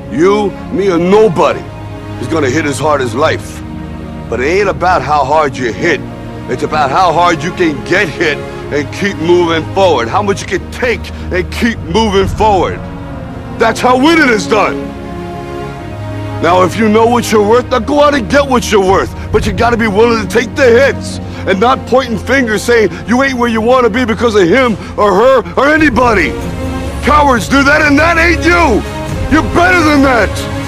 You, me, or nobody is gonna hit as hard as life. But it ain't about how hard you hit. It's about how hard you can get hit and keep moving forward. How much you can take and keep moving forward. That's how winning is done. Now, if you know what you're worth, now go out and get what you're worth. But you gotta be willing to take the hits and not pointing fingers saying you ain't where you want to be because of him or her or anybody. Cowards do that, and that ain't you. You're better than that.